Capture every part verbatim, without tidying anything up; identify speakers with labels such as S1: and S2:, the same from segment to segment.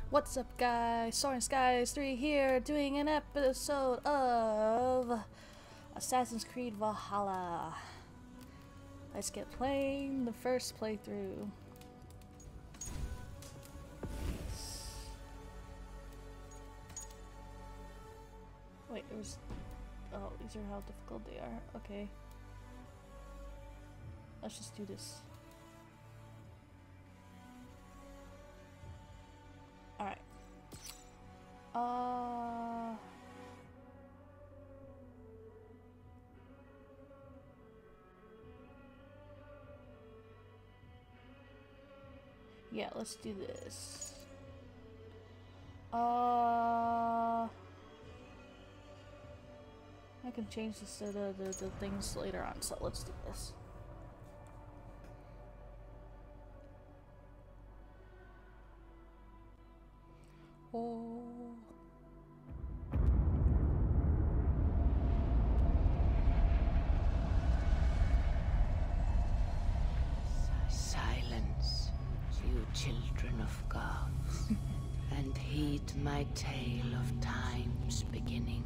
S1: What's up, guys? Soaring Skies three here, doing an episode of Assassin's Creed Valhalla. Let's get playing the first playthrough. Wait, it was... Oh, these are how difficult they are. Okay. Let's just do this. Alright. Uh... Yeah, let's do this. Uh... I can change this to the, the, the things later on, so let's do this. Oh.
S2: Silence, you children of gods, and heed my tale of time's beginning.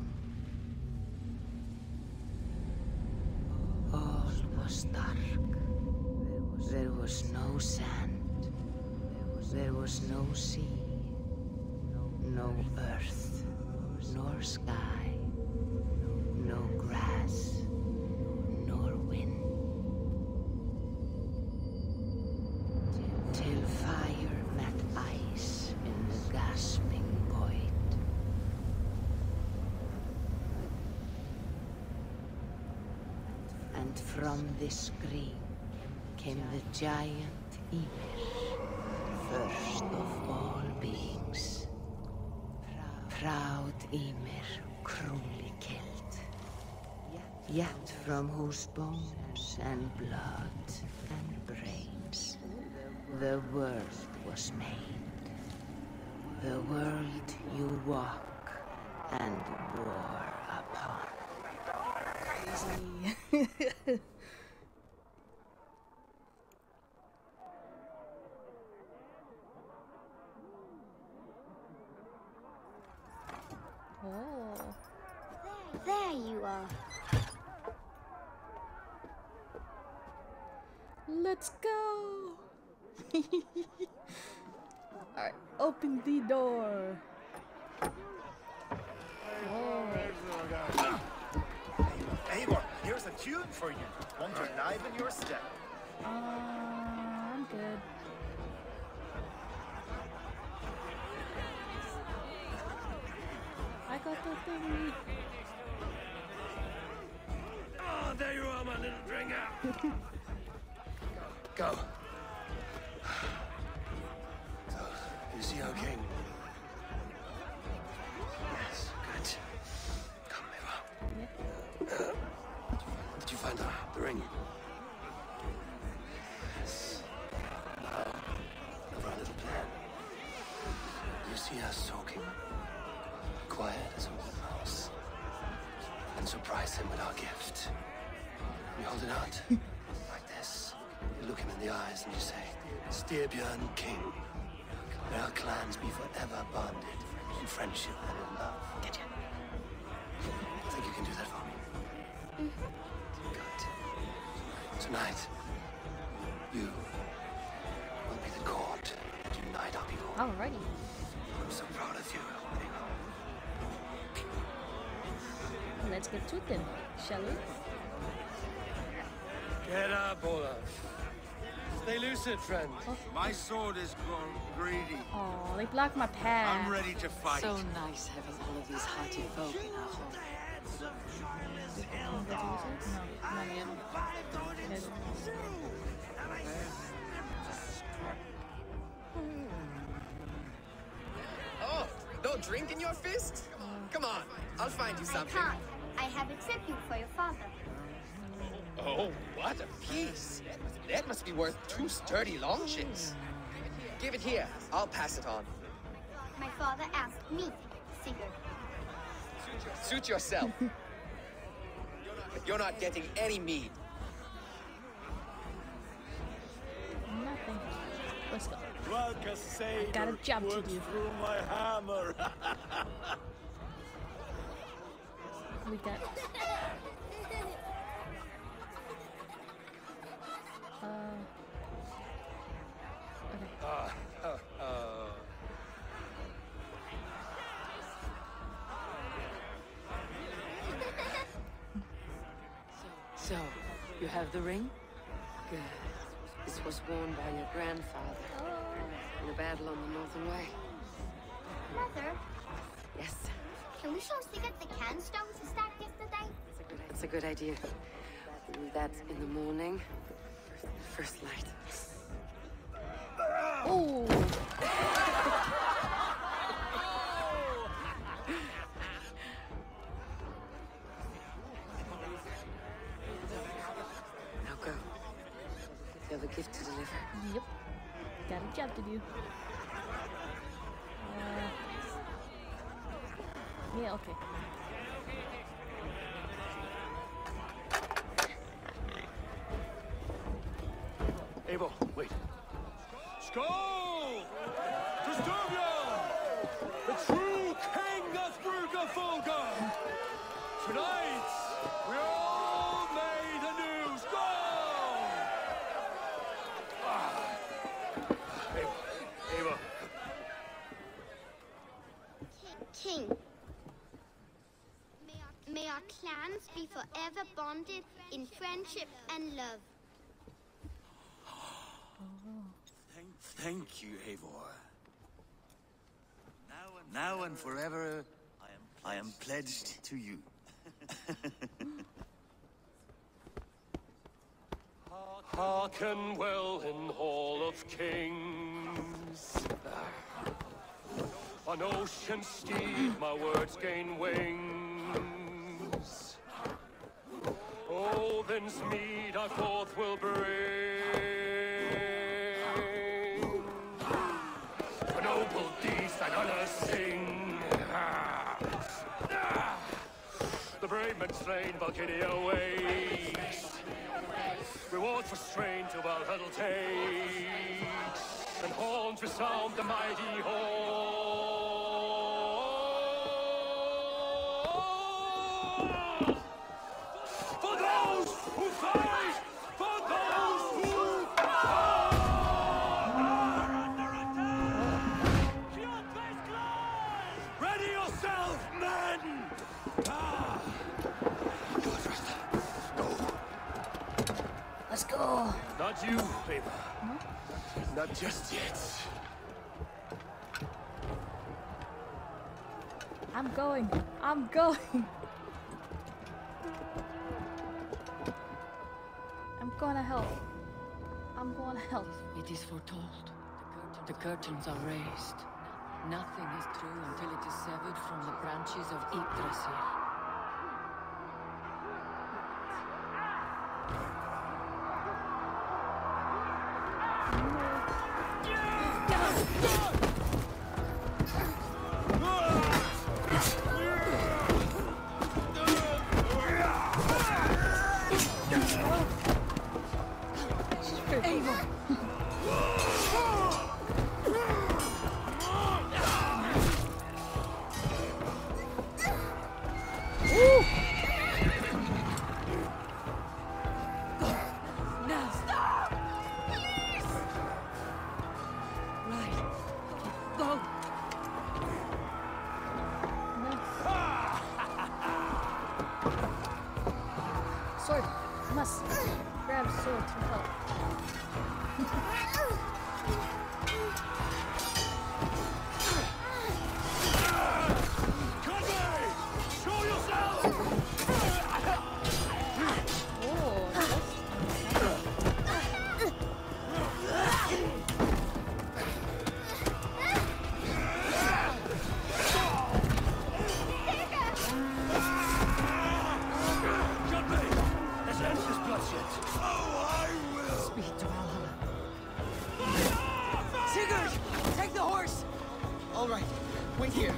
S2: All was dark. There was no sand. There was no sea. No earth, nor sky, no grass, nor wind. Till fire met ice in the gasping void. And from this scream came the giant Ymir, first of all beings. Proud Ymir, cruelly killed, yet from whose bones and blood and brains the world was made, the world you walk and war upon.
S1: Crazy. Oh.
S3: There you are.
S1: Let's go. Alright, open the door. Oh.
S4: Eivor, here's a tune for you. Want to enliven your step?
S1: Uh, I'm good. I got the thingy.
S4: Oh, there you are, my little dringer. Go. So, you see our king? Yes, good. Come, Eivor. Uh, did you find the, the ring? Yes. Now, over our little plan. You see us soaking? Quiet as a mouse, and surprise him with our gift. You hold it out like this. You look him in the eyes and you say, Styrbjörn King, may our clans be forever bonded in friendship and in love. Get you? Think you can do that for me? Mm-hmm. Good. Tonight, you will be the cord that unite our people.
S1: Alrighty.
S4: I'm so proud of you.
S1: Let's get to it then, shall we?
S4: Get up, Olaf. Stay lucid, friend.
S1: Oh.
S5: My sword is grown greedy.
S1: Oh, they blocked my path.
S5: I'm ready to fight.
S2: So nice having all of these hearty folk in our home.
S1: No, not yet.
S6: Oh, no drink in your fist? Come on, I'll find you
S3: I
S6: something.
S3: can't. I have a tribute for your father.
S6: Oh, what a piece. That must be worth two sturdy longships. Give it here. I'll pass it on.
S3: My father asked me, Sigurd.
S6: Suit yourself. But you're not getting any mead.
S1: Nothing. Let's go.
S4: like a sailor
S1: Got a job to
S4: works
S1: do.
S4: through my hammer.
S1: We got. Uh. Okay.
S4: uh, uh, uh.
S2: So, you have the ring? Good. This was worn by your grandfather in the battle on the Northern Way.
S3: Mother,
S2: Yes,
S3: can we show Sigurd the canstones he stacked yesterday?
S2: that's a good idea. We'll do that in the morning. First light.
S1: Oh.
S2: Now go. You have a gift to deliver.
S1: Yep. Got a job to do. Uh, yeah, okay.
S4: Eivor, wait. Skål! To Styrbjörn! The true king of Bruggerfolga! Tonight, we all made anew. Skål! Ah. Eivor, Eivor.
S3: King. May our, may our clans be forever bonded in friendship and love.
S4: Thank you, Eivor. Now and forever, I am pledged to you.
S7: Hearken well in Hall of Kings. On ocean steed, my words gain wings. Odin's mead I forth will bring. For noble deeds thine honor sing. The brave men slain, Valkyria waits. Reward for strain to Valhalla takes, and horns resound the mighty hall. For those who fight, for those who fall. Under attack! Your best glide!
S4: Ready yourself, men! Ah. Go first. Go.
S1: Let's go.
S7: Not you, Eivor. Not just yet.
S1: I'm going. I'm going. I'm gonna help. I'm gonna help.
S2: It is foretold. The curtains are raised. Nothing is true until it is severed from the branches of Yggdrasil.
S1: Sword. I must grab a sword to help.
S7: Conway! Show yourself!
S1: Oh,
S7: Conway! Let's end this bloodshed.
S2: Speed to Valhalla. Sigurd! Take the horse!
S6: All right, wait here.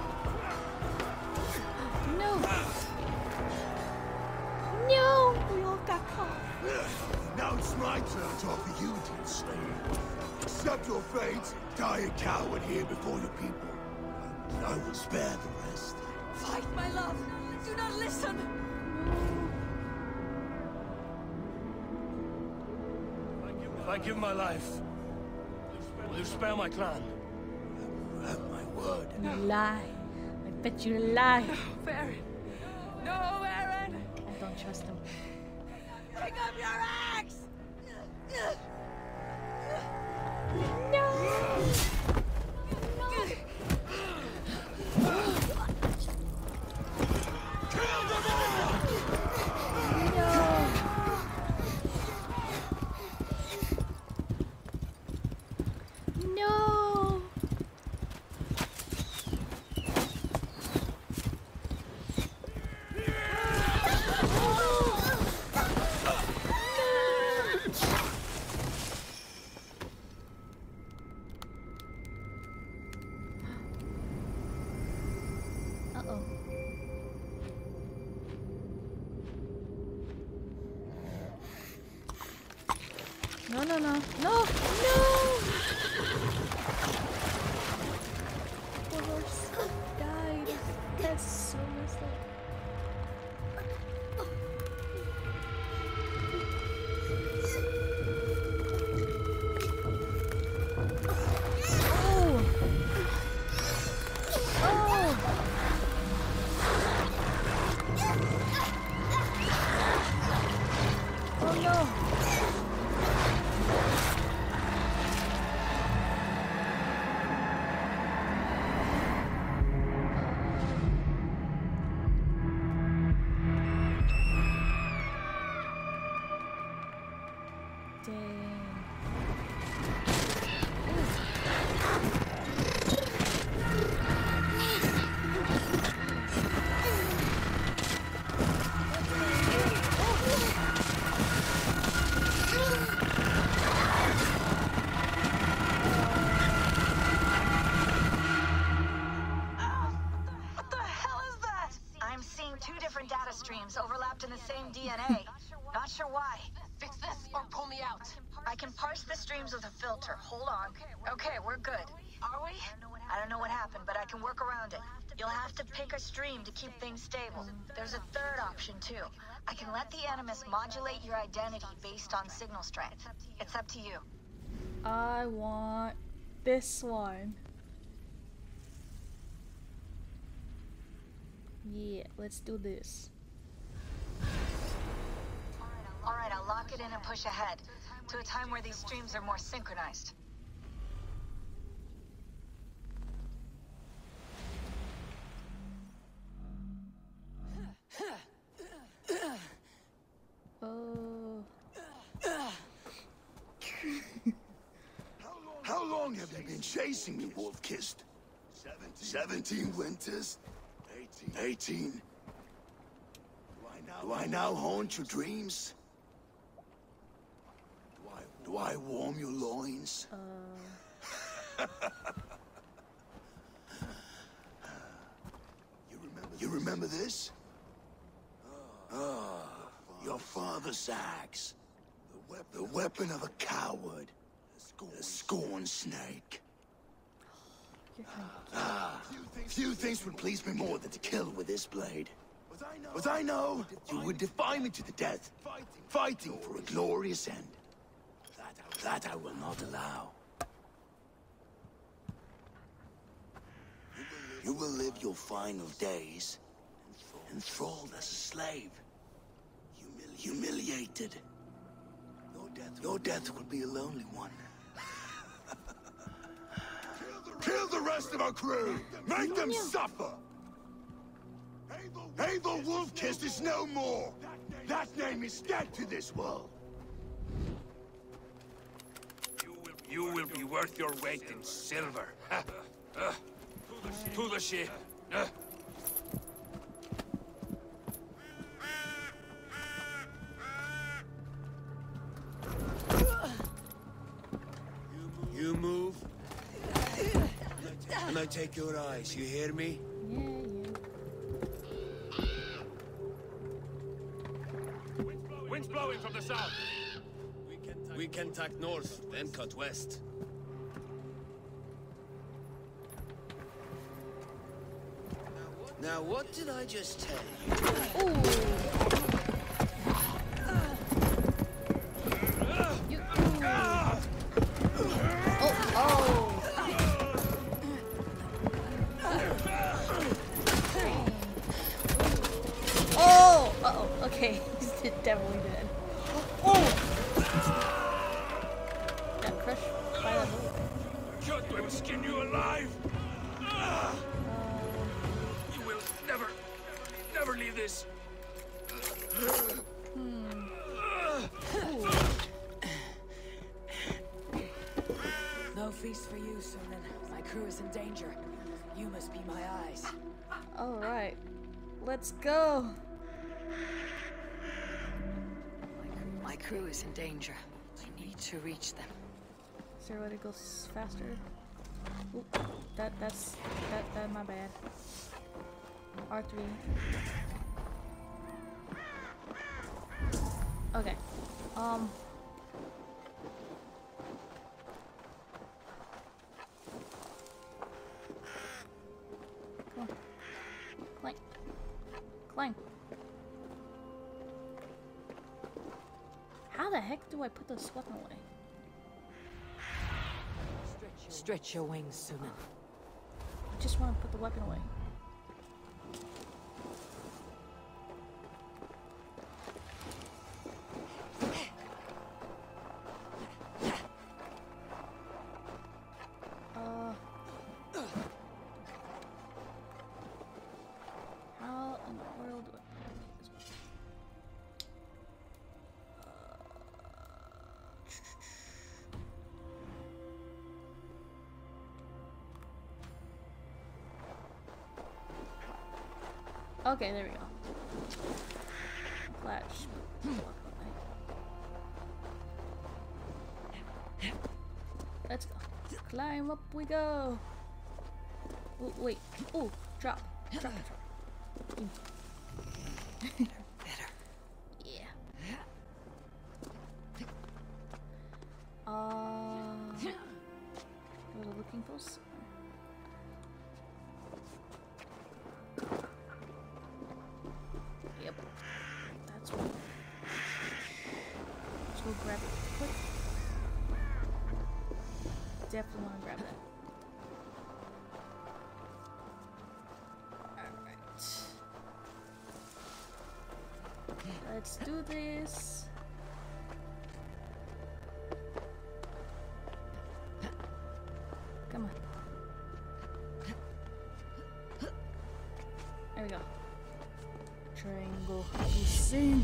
S1: no! No! We
S8: Now it's my turn to offer you, dear slave. Accept your fate. Die a coward here before your people. And I will spare the rest.
S9: Fight, my love! Do not listen!
S7: If I give my life, will you spare my clan?
S8: You have my word.
S1: You lie. I bet you lie.
S9: No, Aaron! No, Aaron!
S1: I don't trust him.
S9: Pick up your axe!
S1: No! Uh-oh. No, no, no. No! No! The horse died. That's so messed up. Oh! Oh! Oh no!
S9: What the hell is that? I'm seeing two different data streams overlapped in the same D N A. Not sure why. Fix this or pull me out. I can parse the streams with a filter. Hold on. Okay, we're good. Are we? I don't know what happened, but I can work around it. You'll have to pick a stream to keep things stable. There's a third option, too. I can let the Animus modulate your identity based on signal strength. It's up to you.
S1: I want this one. Yeah, let's do this.
S9: Alright, I'll lock it in and push ahead to a time where these streams are more synchronized.
S1: Oh.
S8: How long have you been chasing me, Wolf-Kissed? Seventeen winters? Eighteen. Eighteen? Do I now, do I now haunt your dreams? Do I, do I warm your loins?
S1: Uh.
S8: you remember? You remember this? Ah, your father's axe. The weapon, the weapon of a coward. A scorn snake. Ah, few things would please me more than to kill with this blade. But I know you would defy me to the death, fighting for a glorious end. That I will not allow. You will live your final days enthralled as a slave, humili humiliated. Your death, your death will be a lonely one. Kill the rest of our crew! Make them suffer! Abel Wolf-Kissed is no more! That name is dead to this world!
S5: You will, you will be worth your weight in silver. uh, to the ship. Uh.
S10: You move, and I take your eyes. You hear me?
S1: Yeah, yeah.
S7: Wind's blowing from the south.
S10: We can tack north, then cut west. Now, what did I just tell you?
S1: Ooh. You, ooh. Oh, oh. Oh, uh-oh, okay. He's definitely dead. Oh! Got crushed by that bullet.
S5: Cut them, skin you alive! Ah! You will never, never leave this.
S1: Hmm.
S11: No feast for you, Sunan. My crew is in danger. You must be my eyes.
S1: Alright. Let's go.
S11: My crew is in danger. I need to reach them.
S1: Is there a way to go s- faster? Oop, that that's that that my bad. R three. Okay. Um. Come on. Clank. Clank. How the heck do I put this weapon away?
S11: Stretch your wings, Sunan.
S1: I just want to put the weapon away. Uh, how in the world do I put this weapon? Okay, there we go. Flash. Let's go. Climb up we go. Ooh, wait. Ooh, drop. Drop, drop.
S11: Better.
S1: Yeah. Uh, go to looking post. Yep. That's what. Let's go grab it quick. Definitely want to grab that. Alright. Let's do this. Come on. There we go. Triangle. We sink.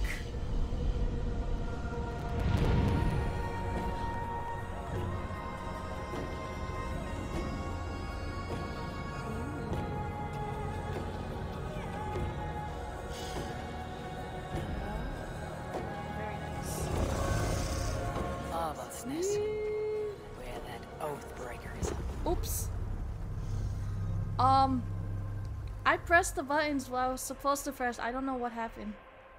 S1: Very nice.
S11: Lawlessness. Where that oathbreaker is.
S1: Oops. Um, I pressed the buttons while I was supposed to press. I don't know what happened.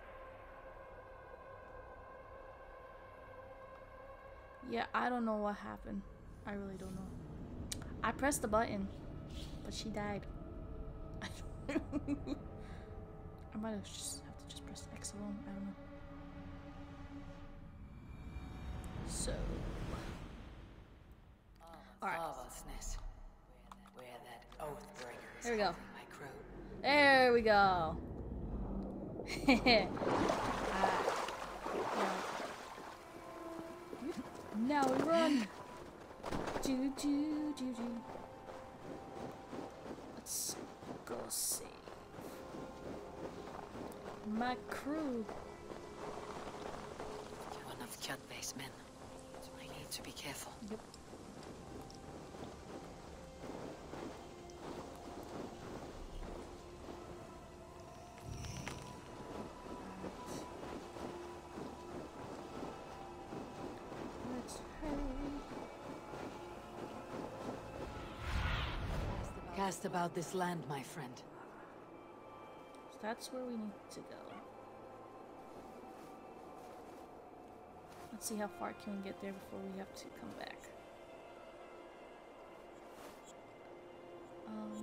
S1: Yeah, I don't know what happened. I really don't know. I pressed the button, but she died. I might have just have to just press X alone. I don't know. So, alright.
S11: Lawlessness. Where that oathbreaker is.
S1: There we go.
S11: My crew.
S1: There we go. Now we run. Do do do do. Let's go save my crew.
S11: One of Kjotve's men. I need to be careful.
S1: Yep. Let's hurry.
S11: Cast about this land, my friend.
S1: So that's where we need to go. Let's see how far can we get there before we have to come back. Um,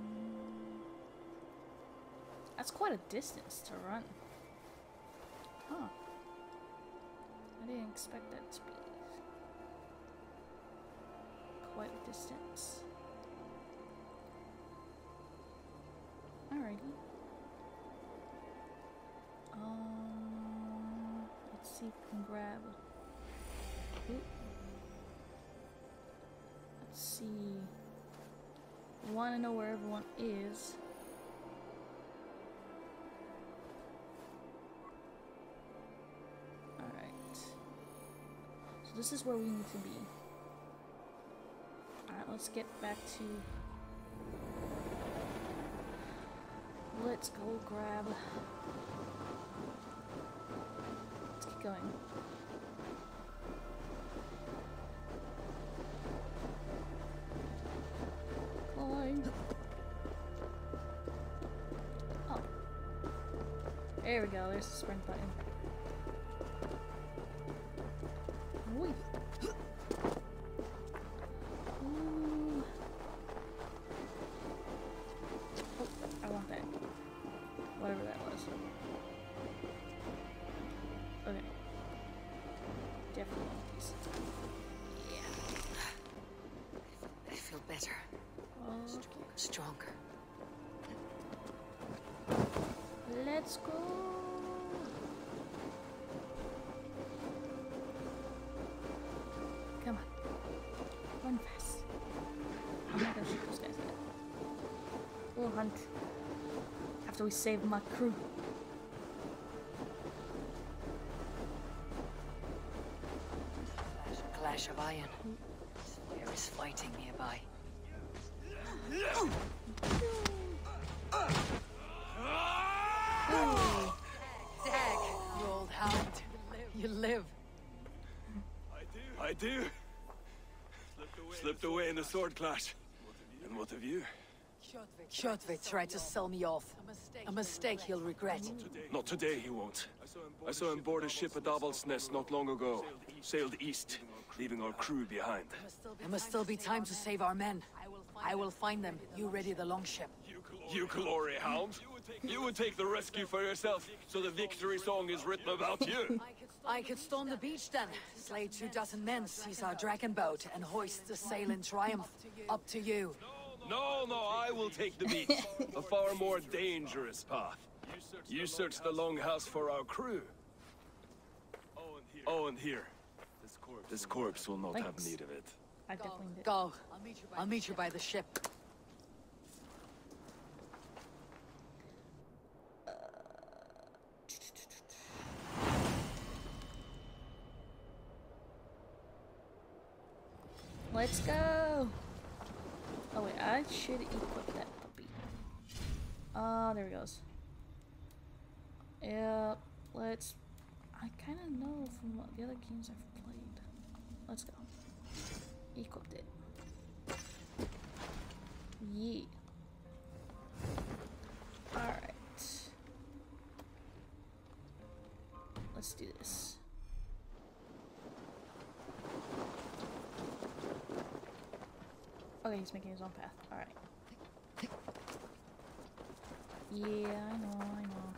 S1: that's quite a distance to run. Huh. I didn't expect that to be quite a distance. Alrighty. Um, let's see if we can grab. Ooh. Let's see. I want to know where everyone is. Alright. So this is where we need to be. Alright, let's get back to... Let's go grab... Let's keep going. Climb. Oh. There we go, there's the sprint button. Whee. Ooh. Oh, I want that. Whatever that was. Okay. Definitely want these.
S11: Yeah. I feel better.
S1: Okay.
S11: Stronger.
S1: Let's go. Come on. Run fast. I'm not gonna shoot those guys yet. We'll hunt. After we save my crew.
S11: Clash of iron. There is fighting nearby.
S1: Ooh.
S11: Dag, you old hound. You live.
S7: I do. Slipped away in the sword clash. And what of you?
S11: Kjotve tried to sell me off. A mistake he'll regret.
S7: Not today, he won't. I saw him board a ship at Avaldsnes not long ago. Sailed east, leaving our crew behind.
S11: There must still be time to save our men. I will find them. You ready the longship.
S7: You glory hound? You would take the rescue for yourself, so the victory song is written about you.
S11: I could storm the beach then, slay two dozen men, seize our dragon boat, and hoist the sail in triumph. Up to you.
S7: No, no, I will take the beach. A far more dangerous path. You search the longhouse for our crew. Oh, and here. This corpse will not
S1: Thanks.
S7: have need of it.
S1: I definitely did.
S11: Go. I'll meet you by the ship.
S1: Let's go! Oh wait, I should equip that puppy. Ah, uh, there he goes. Yeah, let's... I kind of know from what the other games I've played. Let's go. Equipped it. Yeah. Alright. Let's do this. Okay, he's making his own path. Alright. Yeah, I know, I know.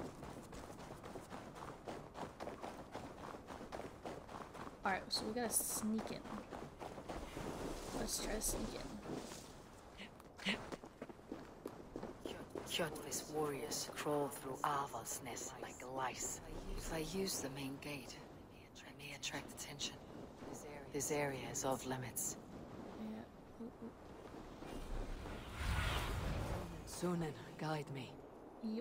S1: Alright, so we gotta sneak in. Let's try to sneak in.
S11: Kjotve's warriors crawl through Avaldsnes like lice. If I use the main gate, I may attract attention. This area is off limits.
S1: Yeah. Ooh, ooh.
S11: Sunan, guide me.
S1: Yep.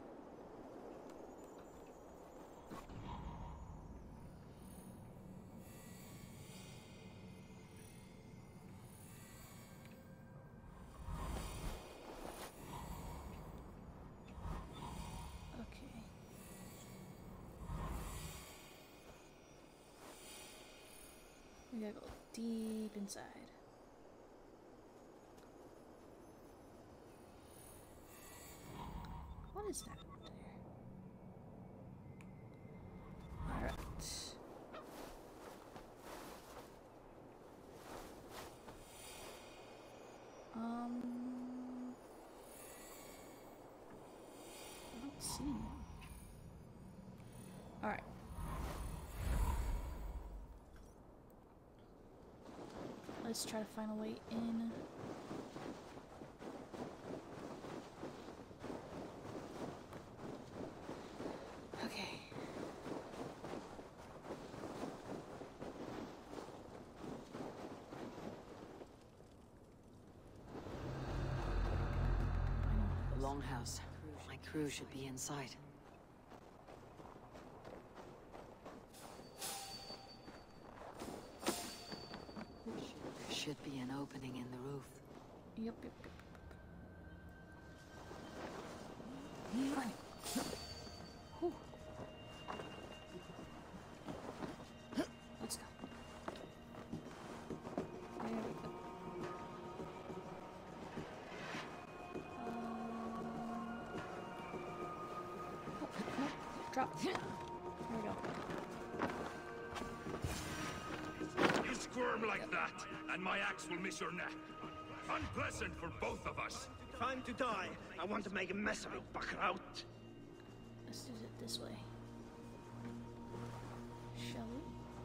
S1: Okay. We gotta go deep inside. What is that up there? Alright. Let's try to find a way in. Okay.
S11: Longhouse. My crew should be inside. There should be an opening in the roof.
S1: Yep, yep, yep. Fine. Whew. Let's go. There we go. Drop. There we go.
S5: You squirm like that, and my axe will miss your neck. Unpleasant for both of us.
S12: Time to die. I want to make a mess of it, Buckraut.
S1: Let's do it this way. Shall we?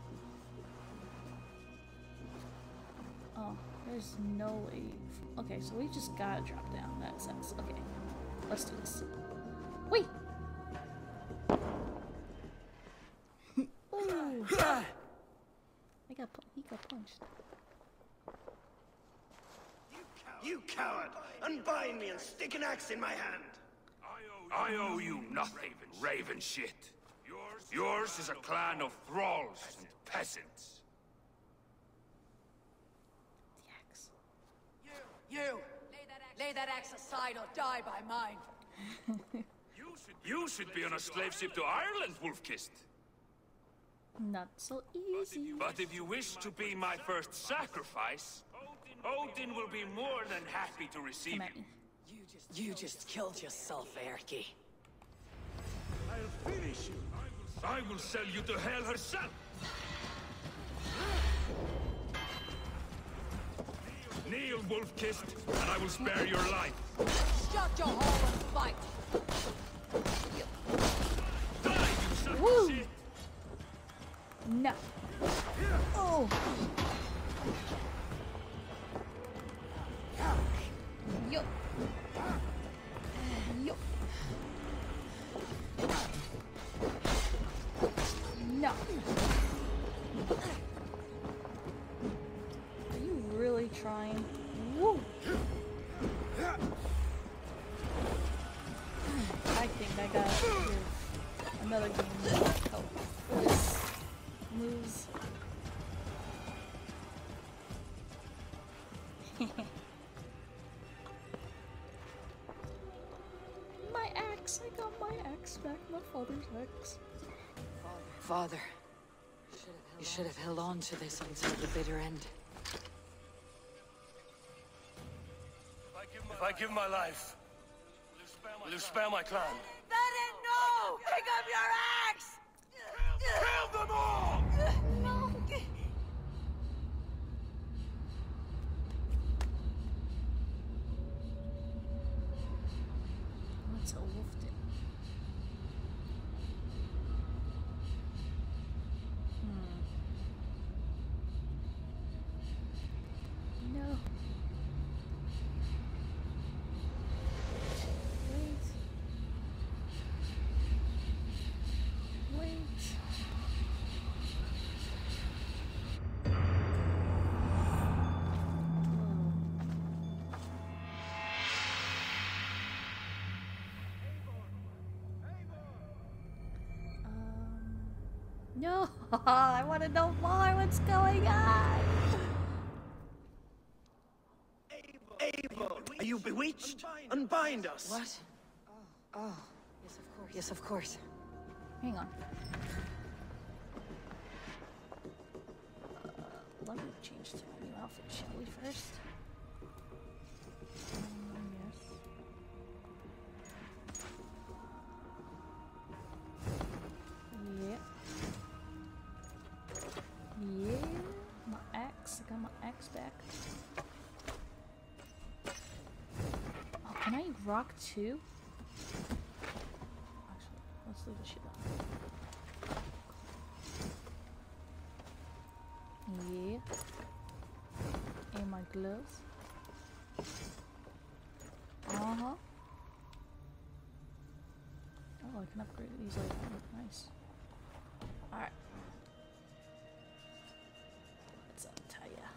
S1: Oh, there's no way. Okay, so we just gotta drop down. That sucks. Okay, let's do this. Wait! Ooh. I got pu he got punched.
S12: You coward! Unbind me and stick an axe in my hand!
S5: I owe you nothing, raven shit. Yours, yours is a clan of thralls and peasants.
S1: The axe.
S13: You! You! Lay that axe aside or die by mine!
S5: you, should, you should be on a slave ship to Ireland, Wolf-Kissed.
S1: Not so easy.
S5: But if you wish to be my first sacrifice, Odin will be more than happy to receive
S1: Come at
S5: you.
S1: me.
S13: You just, you just killed yourself, Erky.
S5: I'll finish you. I will sell you to hell herself. Kneel, Wolf-Kissed, and I will spare your life.
S13: Shut your hole and fight.
S5: Die, you son of
S1: Woo.
S5: shit!
S1: No. Oh. Yo. Yo. No. Are you really trying? Woo. I think I gotta give another game help for this moves. My axe! I got my axe back, my father's axe.
S11: Father, you should have held on to this until the bitter end.
S7: If I give my life, will you spare my clan?
S13: That ain't no! Pick up your axe!
S7: Kill them all!
S13: No!
S1: What's a wolf do? Hmm. No. Wait. Wait. No, I want to know more. What's going on?
S12: Abel, are you bewitched? Unbind us!
S11: What? Oh, oh. Yes, of course. Yes, of course.
S1: Hang on. Uh, let me change to my new outfit, shall we, first? Um, yes. Yeah. Yeah. My axe. I got my axe back. Oh, can I rock too? Actually, let's leave the shit on. Yeah. And my gloves. Uh-huh. Oh, I can upgrade it easily. Nice. Alright. Let's untie ya.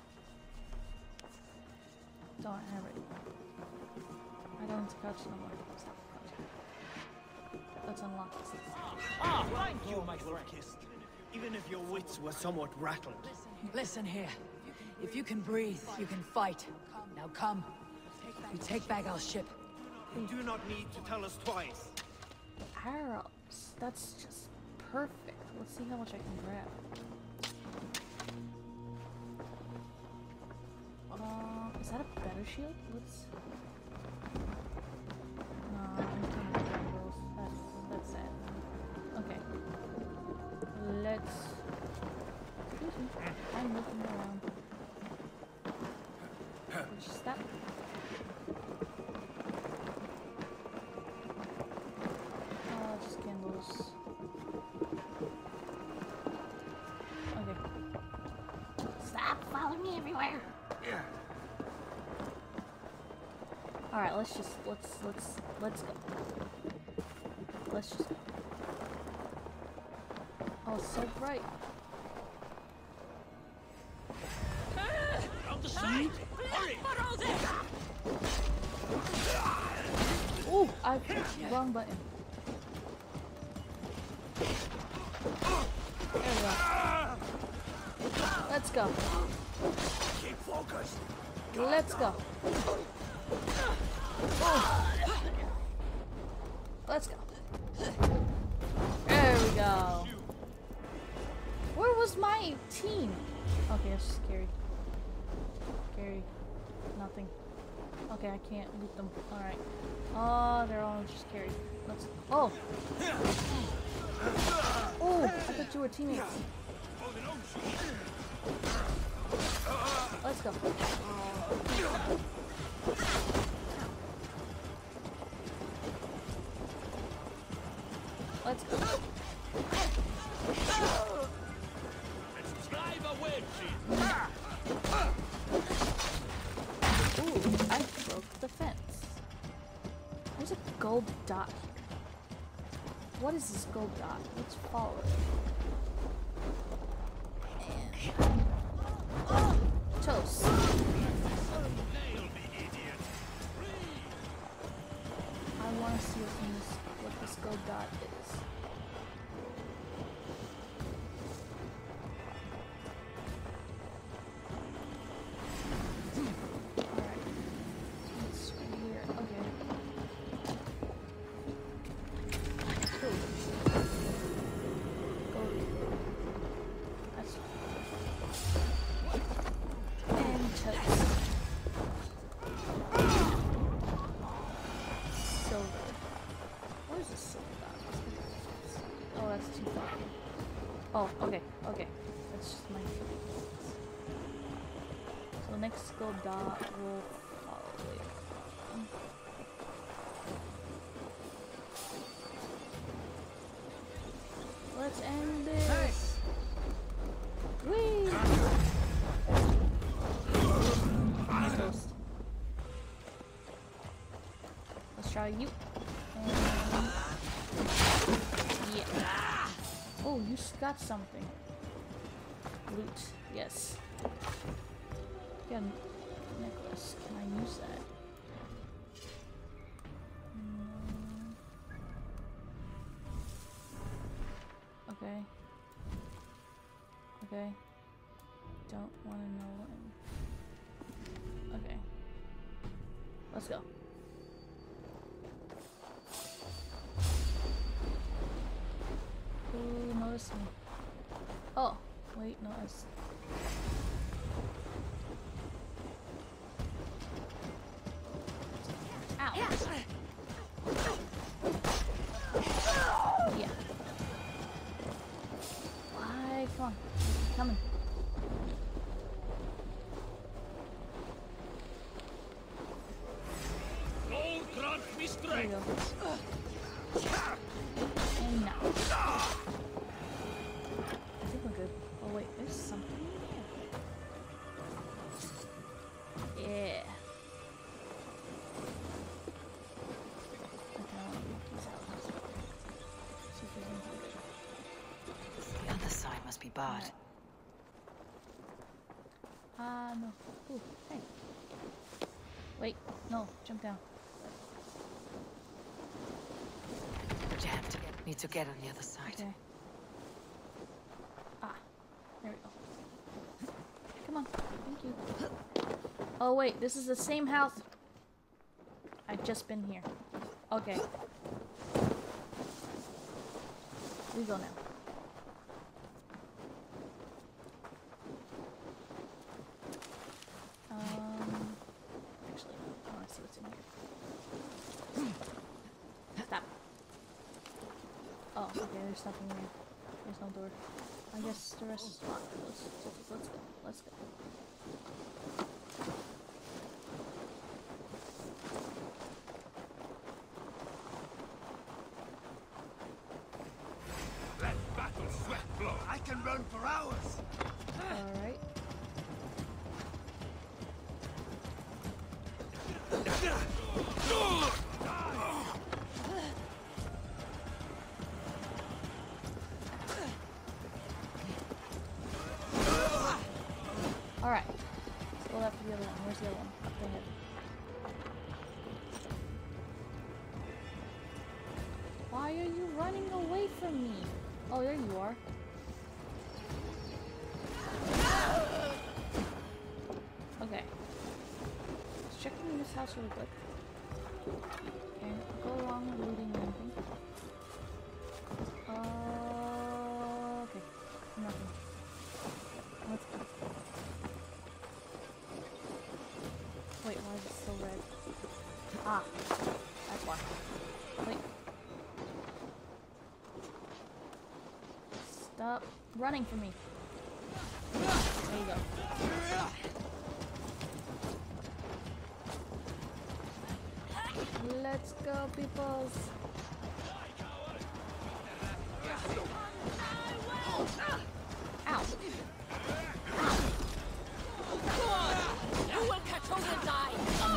S1: Don't have it. I don't have to crouch no more. Stop crouching. Let's unlock this.
S14: Ah, thank you, my friend. Even if your wits were somewhat rattled.
S13: Listen here. If you can breathe, you can fight. Now come. We take back our ship.
S14: You do not need to tell us twice.
S1: Arrows. That's just perfect. Let's see how much I can grab. Uh, is that a better shield? Let's. No, I'm kind of grab those. That's that's sad. Okay. Let's. Excuse me. I'm looking around. Just that. Oh, just candles. Okay. Stop following me everywhere.
S5: Yeah.
S1: All right, let's just let's let's let's go. Let's just go. Oh, it's so bright.
S5: Out the side. Hurry.
S1: Oh, I wrong button. There we go. Let's go.
S5: Keep focused.
S1: Let's go. Oh. Let's go. There we go. Where was my team? Okay, that's scary. Scary. Nothing. Okay, I can't loot them. Alright. Oh, they're all just carried. Let's. Oh! Oh! I thought you were teammates. Let's go. Let's go.
S5: Let's drive a wedge in.
S1: Ooh, I broke the fence. There's a gold dot here. What is this gold dot? Let's follow it. And... Oh, toast. I want to see what's in this, what this gold dot is. Oh, okay, okay. That's just my feelings. So next gold dot will follow later. Let's end this. Whee! Toast. Let's try you. And yeah. Oh, you got something. Loot. Yes. Got a necklace. Can I use that? Mm. Okay. Okay. Don't want to know when. Okay. Let's go. Who noticed me? Oh, wait, no, it's... Ow! Yeah. Why? Come on. Coming.
S5: Gold grant me strength.
S1: There you go. And now. I think we're good. Oh wait, there's something in here.
S11: bad.
S1: Ah, uh, no. Ooh, hey. Wait, no, jump down.
S11: Jammed. Need to get on the other side.
S1: Okay. Ah, there we go. Come on, thank you. Oh wait, this is the same house. I've just been here. Okay. We go now. Um, actually, I want to see what's in here. Stop. Oh, okay, there's nothing there. There's no door. I guess the rest is locked. Let's, let's, let's go. Let's go.
S12: Let battle sweat flow. I can run for hours.
S1: All right. Alright. Let's go after the other one. Where's the other one? Up ahead. Why are you running away from me? Oh, there you are. Okay. Let's check in this house really quick. Okay, go along with looting or anything. Uh, okay. Nothing. Let's go. Wait, why is it still red? Ah, that's why. Wait. Stop running from me. There you go. Let's go, peoples. Ow.
S13: You will catch on and die.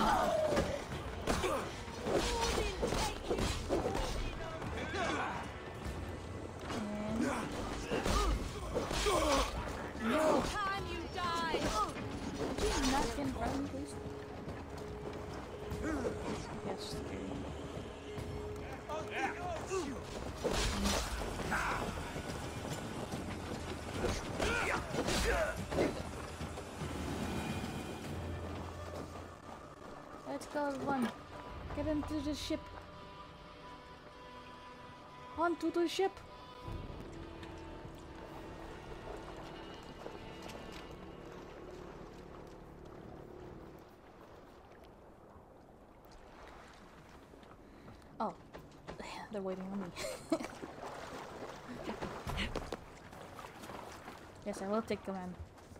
S1: And
S13: no time you die.
S1: Could you not get in front of me, please? Yes, scary. Let's go, everyone. Get into the ship. Onto the ship. Oh, they're waiting on me. Yes, I will take command.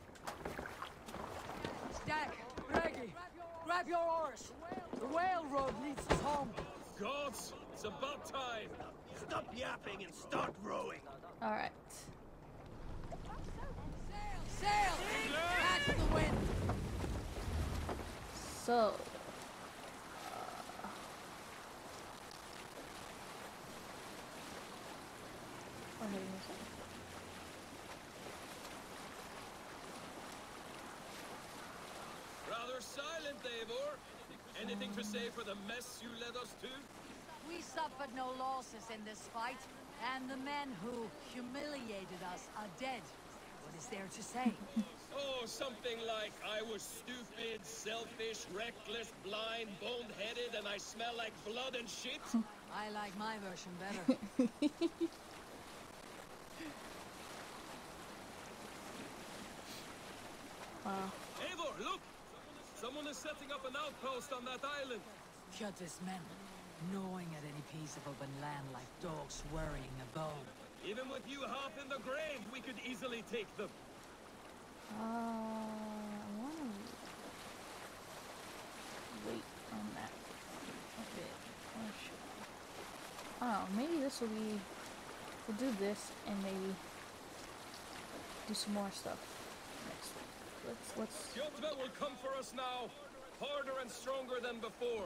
S13: Stack, Greggy, grab your oars. The railroad leads us home.
S7: Gods, it's about time.
S12: Stop yapping and start rowing.
S1: All right.
S13: Sail, sail, catch the wind.
S1: So. Uh,
S7: Rather silent, Eivor. Anything to say for the mess you led us to?
S13: We suffered no losses in this fight, and the men who humiliated us are dead. What is there to say?
S7: Oh, something like, I was stupid, selfish, reckless, blind, bone-headed, and I smell like blood and shit.
S13: I like my version better.
S1: Wow.
S7: Eivor, look! Someone is setting up an outpost on that island.
S13: Kjot's men, gnawing at any piece of open land like dogs worrying a bone.
S7: Even with you half in the grave, we could easily take them.
S1: Uh, I want to wait on that a bit. Or should I? I don't know, maybe this will be... We'll do this and maybe do some more stuff next week. Let's... let's...
S7: Kjotve will come for us now, harder and stronger than before.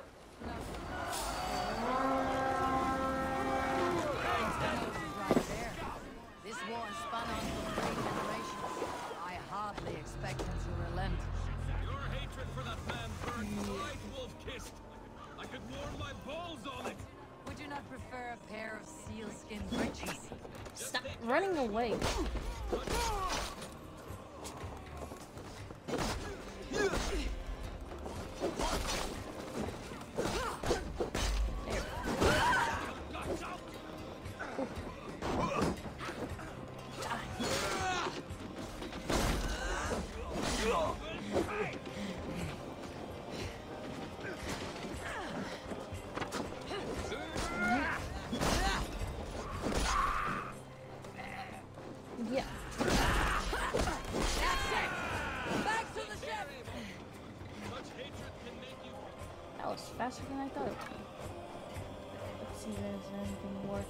S13: Right there. This war spun on for three generations. I hardly expect him to relent.
S5: Your hatred for that man burned bright wolf-kissed. I could warm my balls on it.
S13: Would you not prefer a pair of sealskin breeches?
S1: Stop running away. Yeah. That was faster than I thought it would be. Let's see if there's anything worth.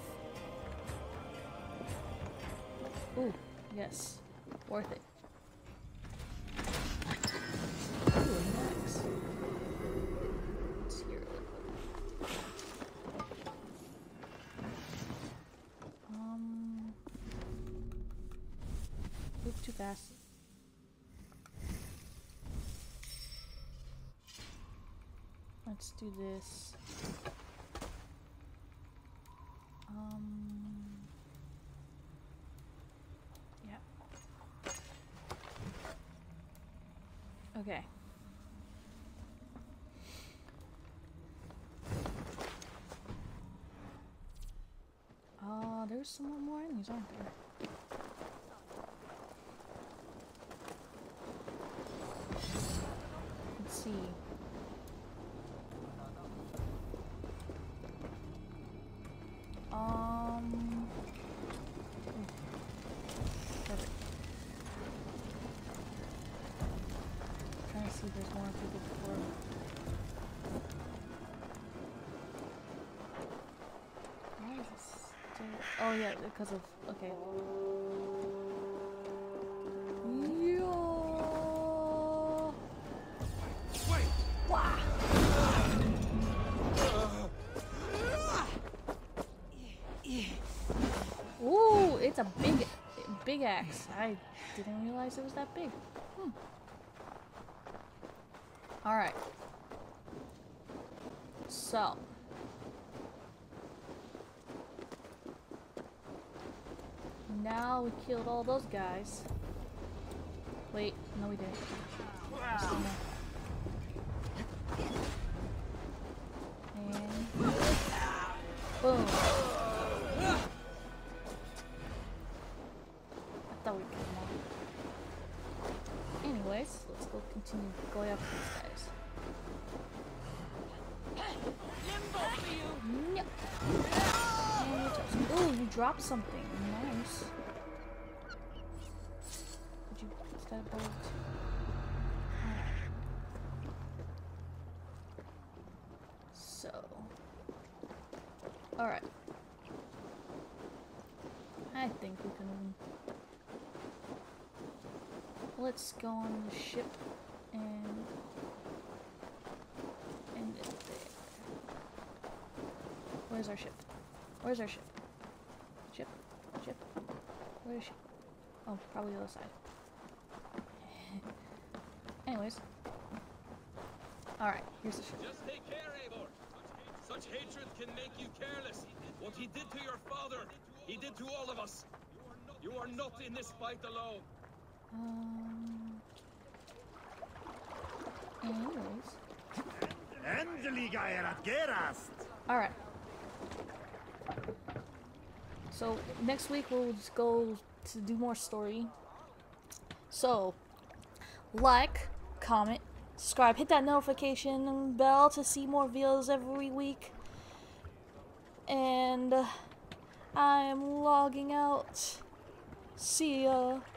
S1: Ooh, yes. Worth it. Ooh, nice. Let's hear it real quick. Um. Oop, too fast. Let's do this. Um. Yeah. Okay. Uh, there's some more enemies, aren't there? Let's see. Um. Perfect. Trying to see if there's more people before. Why is this still? Oh yeah, because of okay. Yo.
S5: Wait.
S1: Wow. Ooh, it's a big, big axe. I didn't realize it was that big. Hmm. Alright. So. Now we killed all those guys. Wait, no we didn't. There's still more. And boom. I thought we'd kill them all. Anyways, let's go continue going after these guys. No. And you touched- Ooh, you dropped something. Nice. Did you? Is that a bolt? Alright. So. Alright. I think we can. Let's go on the ship and end it there. Where's our ship? Where's our ship? Ship? Ship? Where's ship? Oh, probably the other side. Anyways. Alright, here's the ship.
S5: Just take care, Eivor. Such hatred can make you careless. What he did to your father, he did to all of us. You are not in this fight alone.
S1: Um. Anyways. Alright. So, next week we'll just go to do more story. So, like, comment, subscribe, hit that notification bell to see more videos every week. And uh, I'm logging out. See ya.